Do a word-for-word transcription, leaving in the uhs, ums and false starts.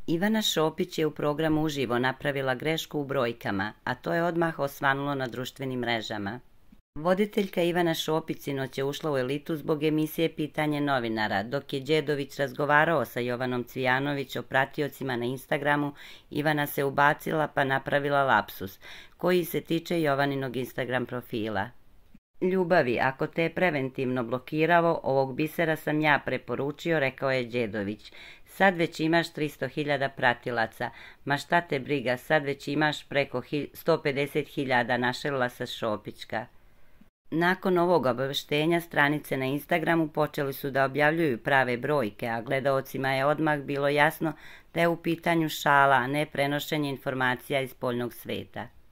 Ivana Šopić je u programu uživo napravila grešku u brojkama, a to je odmah osvanulo na društvenim mrežama. Voditeljka Ivana Šopić sinoć je ušla u elitu zbog emisije Pitanje novinara. Dok je Đedović razgovarao sa Jovanom Cvijanović o pratiocima na Instagramu, Ivana se ubacila pa napravila lapsus, koji se tiče Jovaninog Instagram profila. Ljubavi, ako te je preventivno blokirao, ovog bisera sam ja preporučio, rekao je Đedović. Sad već imaš tristo hiljada pratilaca, ma šta te briga, sad već imaš preko sto pedeset hiljada, našalila se Šopićka. Nakon ovog obaveštenja stranice na Instagramu počeli su da objavljuju prave brojke, a gledaocima je odmah bilo jasno da je u pitanju šala, a ne prenošenje informacija iz spoljnog sveta.